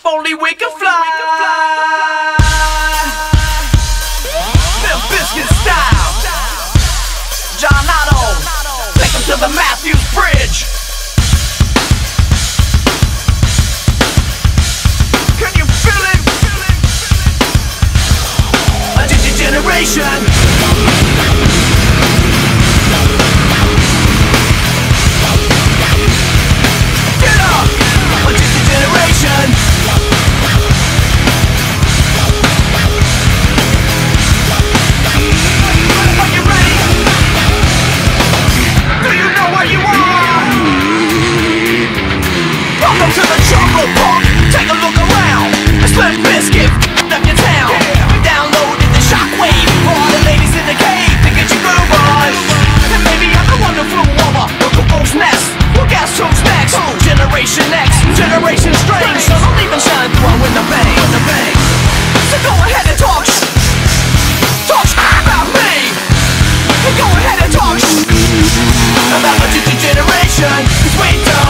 only we can fly. Limp Bizkit style. John Otto, take him to the Matthews Bridge. Can you feel it? A generation. Get up! A generation. Are you ready? Do you know where you are? Welcome to the Jungle Park. Take a look around. It's Limp Bizkit up your town. Downloaded the shockwave for all the ladies in the cave to get your groove on. And maybe I'm the one who flew over the cuckoo's nest. Well, guess who's next? Generation X, Generation Strange. So don't even shine through in the bang. So go ahead and talk about me. And go ahead and talk about the generation. 'Cause we don't